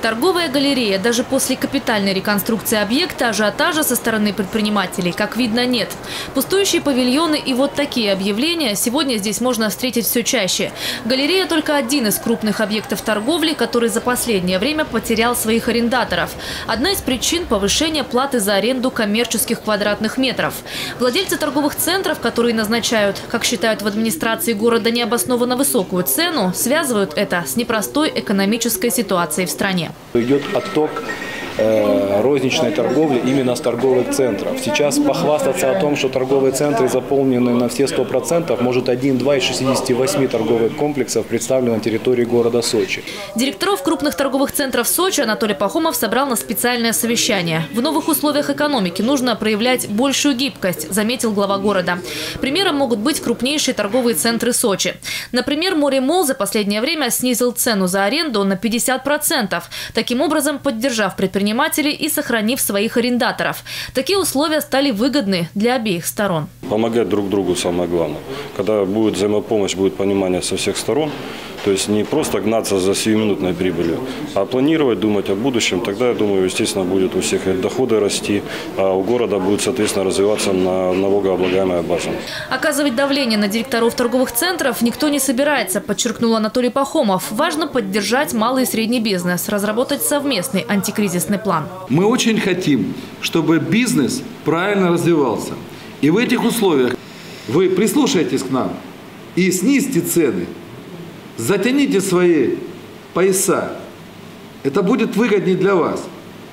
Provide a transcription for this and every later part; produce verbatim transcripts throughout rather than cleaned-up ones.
Торговая галерея. Даже после капитальной реконструкции объекта ажиотажа со стороны предпринимателей, как видно, нет. Пустующие павильоны и вот такие объявления сегодня здесь можно встретить все чаще. Галерея – только один из крупных объектов торговли, который за последнее время потерял своих арендаторов. Одна из причин – повышения платы за аренду коммерческих квадратных метров. Владельцы торговых центров, которые назначают, как считают в администрации города, необоснованно высокую цену, связывают это с непростой экономической ситуацией в стране. Идет отток э, розничной торговли именно с торговых центров. Сейчас похвастаться о том, что торговые центры заполнены на все сто процентов, может один-два из шестидесяти восьми торговых комплексов представлены на территории города Сочи. Директоров крупных торговых центров Сочи Анатолий Пахомов собрал на специальное совещание. В новых условиях экономики нужно проявлять большую гибкость, заметил глава города. Примером могут быть крупнейшие торговые центры Сочи. Например, Моремолл за последнее время снизил цену за аренду на пятьдесят процентов, таким образом поддержав предпринимателей и сохранив своих арендаторов. Такие условия стали выгодны для обеих сторон. Помогать друг другу самое главное. Когда будет взаимопомощь, будет понимание со всех сторон, то есть не просто гнаться за сиюминутной прибылью, а планировать, думать о будущем. Тогда, я думаю, естественно, будет у всех доходы расти, а у города будет, соответственно, развиваться на налогооблагаемая база. Оказывать давление на директоров торговых центров никто не собирается, подчеркнул Анатолий Пахомов. Важно поддержать малый и средний бизнес, разработать совместный антикризисный план. Мы очень хотим, чтобы бизнес правильно развивался. И в этих условиях вы прислушайтесь к нам и снизьте цены. Затяните свои пояса. Это будет выгоднее для вас.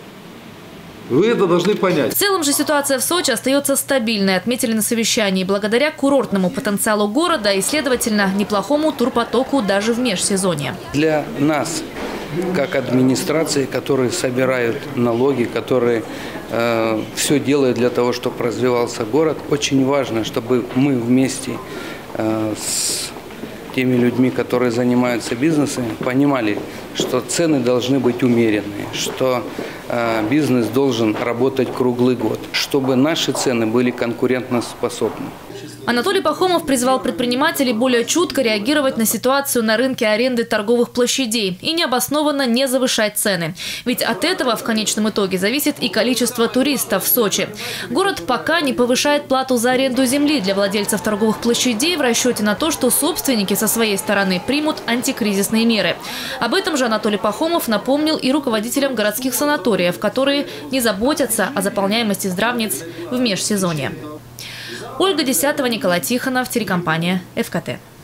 Вы это должны понять. В целом же ситуация в Сочи остается стабильной, отметили на совещании, благодаря курортному потенциалу города и, следовательно, неплохому турпотоку даже в межсезонье. Для нас, как администрации, которые собирают налоги, которые э, все делают для того, чтобы развивался город, очень важно, чтобы мы вместе э, с теми людьми, которые занимаются бизнесом, понимали, что цены должны быть умеренные, что э, бизнес должен работать круглый год, чтобы наши цены были конкурентоспособны. Анатолий Пахомов призвал предпринимателей более чутко реагировать на ситуацию на рынке аренды торговых площадей и необоснованно не завышать цены. Ведь от этого в конечном итоге зависит и количество туристов в Сочи. Город пока не повышает плату за аренду земли для владельцев торговых площадей в расчете на то, что собственники со своей стороны примут антикризисные меры. Об этом же Анатолий Пахомов напомнил и руководителям городских санаториев, которые не заботятся о заполняемости здравниц в межсезонье. Ольга Десятова, Николай Тихонов, телекомпания ЭФ Ка Тэ.